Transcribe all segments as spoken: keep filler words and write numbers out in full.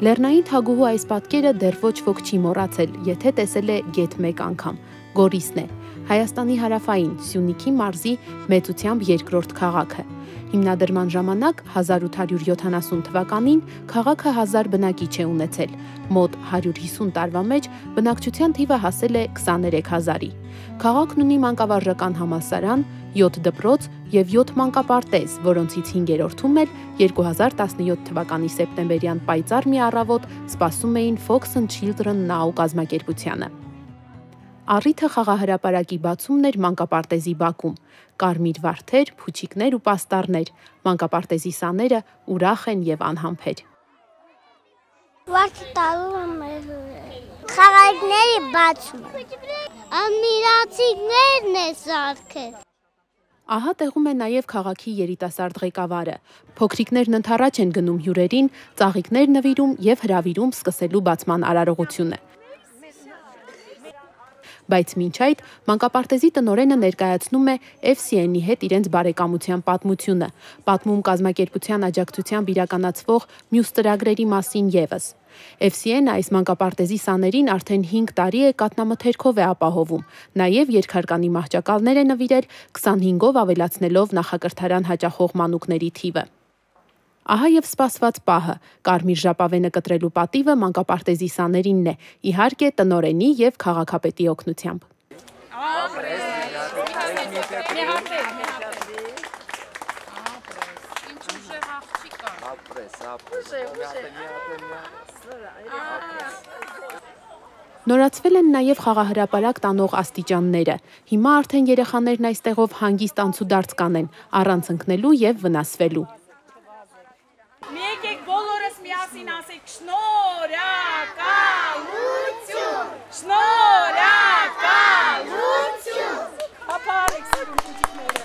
Լեռնային թագուհու այս պատկերը դեռ ոչ ոք չի մոռացել, եթե տեսել է գեթ մեկ անգամ։ Գորիսն է, Հայաստանի հարավային Սյունիքի մարզի մեծությամբ երկրորդ քաղաքը։ Հիմնադրման ժամանակ հազար ութ հարյուր յոթանասուն թվականին քաղաքը հազար բնակիչ է ունեցել։ Մոտ հարյուր հիսուն տարվա մեջ բնակչության թիվը հասել է քսաներեք հազարի։ Քաղաքն ունի մանկավարժական համալսարան, յոթ դպրոց և յոթ մանկապարտեզ, որոնցից հինգերորդում էլ երկու հազար տասնյոթ թվականի սեպտեմբերյան պայծառ մի առավոտ սպասում էին Fox and Children Now կազմակերպությանը։ Առիթը խաղահրապարակի բացումն էր մանկապարտեզի բակում։ Կարմիր վարդեր, փուչիկներ ու պաստառներ, մանկապարտեզի սաները ուրախ են և անհամբեր։ Վարդը տալու եմ խաղարկների բացումը, անմիրացիկներն է սարքել։ Ահա տեղում է նաև քաղաքի երիտասարդ ղեկավարը։ Փոքրիկներն ընդառաջ են գնում հյուրերին, ծաղիկներ նվիրում և հրավիրում սկսելու բացման արարողությունը։ Բայց մինչ այդ մանկապարտեզի տնօրենը ներկայացնում է F C N-ի հետ իրենց բարեկամության պատմությունը, պատմում կազմակերպության աջակցությամբ իրականացվող մյուս ծրագրերի մասին ևս։ F C N-ը այս մանկապարտեզի սաներին արդեն հինգ տարի է կաթնամթերքով է ապահովում, նաև երկհարկանի մահճակալներ է նվիրել, քսանհինգով ավելացնելով նախակրթարան հաճախող մանուկների թիվը։ Ահա և սպասված պահը, կարմիր ժապավենը կտրելու պատիվը մանկապարտեզի սաներինն է, իհարկե տնօրենի և քաղաքապետի օգնությամբ։ Նորացվել են նաև խաղահրապարակ տանող աստիճանները։ Հիմա արդեն երեխաներն այստեղով հանգիստ անցուդարձ կանեն, առանց ընկնելու և վնասվելու։ Մի եկեք բոլորս միասին ասեք շնորհակալություն, շնորհակալություն։ Հապարեք սիրուն փուչիկները։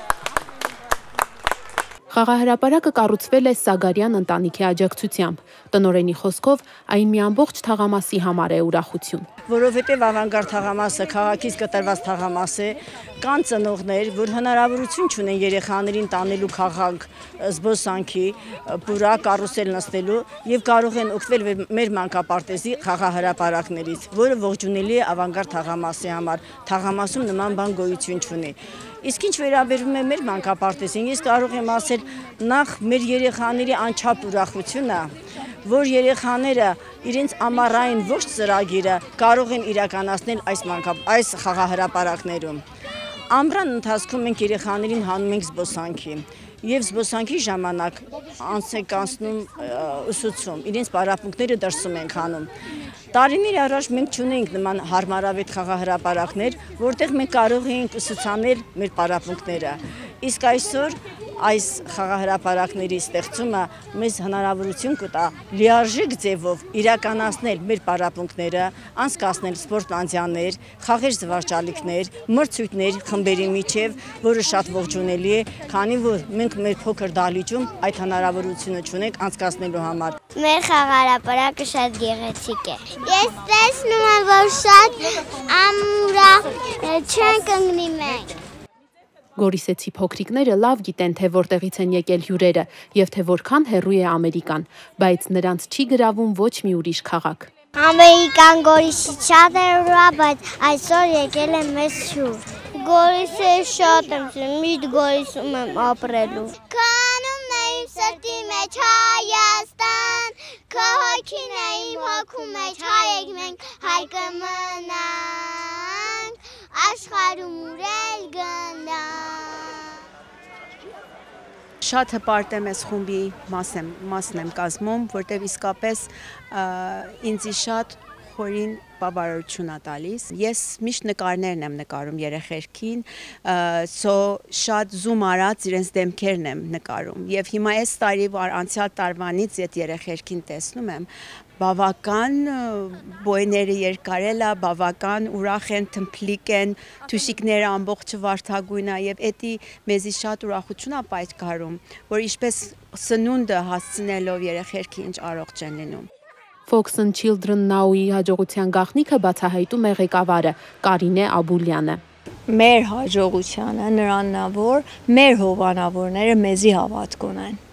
Խաղահրապարակը կառուցվել է Սագարյան ընտանիքի աջակցությամբ։ Տնօրենի խոսքով այն մի ամբողջ թաղամասի համար է ուրախություն։ Որովհետև ավանգարդ թաղամասը քաղաքից կտրված թաղամաս է, կան ծնողներ, որ հնարավորություն չունեն երեխաներին տանելու քաղաք զբոսանքի, պուրա, կարուսել նստելու և կարող են օգտվել մեր մանկապարտեզի խաղահրապարակներից, որը ողջունելի է ավանգարդ թաղամասի համար, թաղամասում նման բան գոյություն չունի։ Իսկ ինչ վերաբերում է մեր մանկապարտեզին, ես կարող եմ ասել նախ մեր երեխաների անչափ ուրախությունը, որ երեխաները իրենց ամառային ողջ ծրագիրը կարող են իրականացնել այս, այս խաղահրապարակներում։ Ամռան ընթացքում մենք երեխաներին հանում ենք զբոսանքի և զբոսանքի ժամանակ անց ենք անցնում ուսուցում, իրենց պարապմունքները դրսում ենք անում։ Տարիներ առաջ մենք չունեինք նման հարմարավետ խաղահրապարակներ, որտեղ մենք կարող էինք ուսուցանել մեր պարապմունքները։ Իսկ այսօր այս խաղահրապարակների ստեղծումը մեզ հնարավորություն կտա լիարժեք ձևով իրականացնել մեր պարապմունքները, անցկացնել սպորտանձյաներ, խաղեր զվարճալիքներ, մրցույթներ խմբերի միջև, որը շատ ողջունելի է, քանի որ մենք մեր փոքր դահլիճում այդ հնարավորությունը չունենք անցկացնելու համար։ Մեր խաղահրապարակը շատ գեղեցիկ է։ Ես տեսնում եմ, որ շատ ամուրախ չենք ընկնի մենք։ Գորիսեցի փոքրիկները լավ գիտեն, թե որտեղից են եկել հյուրերը և թե որքան հեռու է Ամերիկան, բայց նրանց չի գրավում ոչ մի ուրիշ քաղաք։ Ամերիկան Գորիսի շատ է ուրախ, բայց այսօր եկել է մեզ հյուր։ Գորիսը շատ եմ սիրում, միշտ Գորիսում եմ ապրելու։ Քանում է իմ սրտի մեջ Հայաստան, քո հոգին է իմ հոգու մեջ, հայեք մենք հայ կմնանք, աշխարհում ուր գնանք։ Շատ հպարտ եմ ես խումբի մասն եմ կազմում, որտև իսկապես ինձի շատ խորին բավարարություն է տալիս։ Ես միշտ նկարներն եմ նկարում երեխերքին, շատ զում արած իրենց դեմքերն եմ նկարում։ Եվ հիմա այս տարի անցյալ տարվանից այդ երեխերքին տեսնում եմ, բավական բոյները երկարել է, բավական ուրախ են, թմփլիկ են, թուշիկները ամբողջը վարդագույն է եւ էդի մեզի շատ ուրախություն է պայքարում, որ ինչպես սնունդը հասցնելով երեխերքի ինչ առողջ են լինում։ Fox and Children Now-ի հաջողության գաղտնիքը բացահայտում է ղեկավարը Կարինե Աբուլյանը։ Մեր հաջողությանը նրանն է, որ մեր հովանավորները մեզի հավատք ունեն։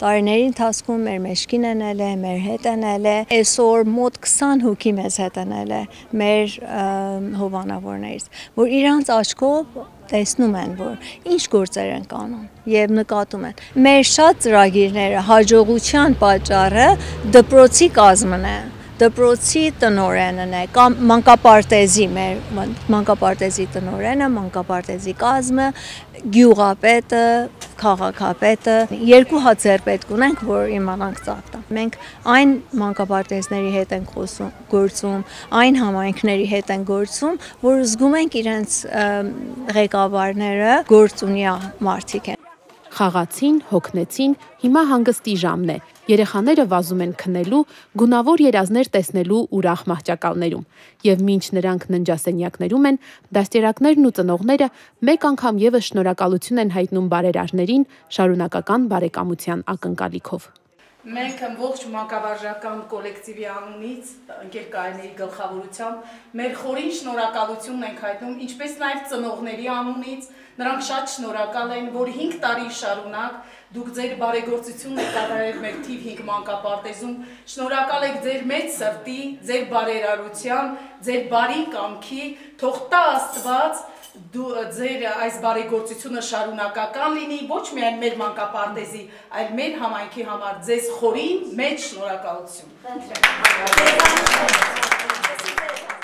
տարիների ընթացքում մեր մեջքին էնել է, մեր հետ էնել է, այսօր մոտ քսան հոգի մեզ հետ էնել է մեր հովանավորներից, որ իրանց աչքով տեսնում են, որ ինչ գործեր են կանում եւ նկատում են։ Մեր շատ ծրագիրները հաջողության պատճառը դպրոցի կազմն է, դպրոցի տնօրենն է կամ մանկապարտեզի մեր մանկապարտեզի տնօրենը, մանկապարտեզի կազմը, գյուղապետը, քաղաքապետը, երկու հատ ձեռ պետք ունենք, որ իմանանք ծաղտան։ Մենք այն մանկապարտեզների հետ ենք խոսում, գործում, այն համայնքների հետ ենք գործում, որ զգում ենք իրենց ղեկավարները գործունյա մարդիկ են։ Խաղացին, հոգնեցին, հիմա հանգստի ժամն է։ Երեխաները վազում են քնելու, գունավոր երազներ տեսնելու ուրախ մահճակալներում։ Եվ մինչ նրանք ննջասենյակներում են, դաստիարակներն ու ծնողները մեկ անգամ եւս շնորհակալություն են հայտնում բարերարներին շարունակական բարեկամության ակնկալիքով։ Մենք ողջ մանկավարժական կոլեկտիվի անունից, ընկերկայինների գլխավորությամբ, մեր խորին շնորհակալությունն ենք հայտնում, ինչպես նաև ծնողների անունից, նրանք շատ շնորհակալ են, որ հինգ տարի շարունակ դուք ձեր բարեգործությունն եք կատարել մեր թիվ հինգ մանկապարտեզում, շնորհակալ եք ձեր մեծ սրտի, ձեր բարերարության, ձեր բարի կամքի, թող տա Աստված ձեր այս բարեգործությունը շարունակական լինի, ոչ միայն մեր մանկապարտեզի, այլ մեր համայնքի համար ձեզ խորին մեծ շնորհակալություն։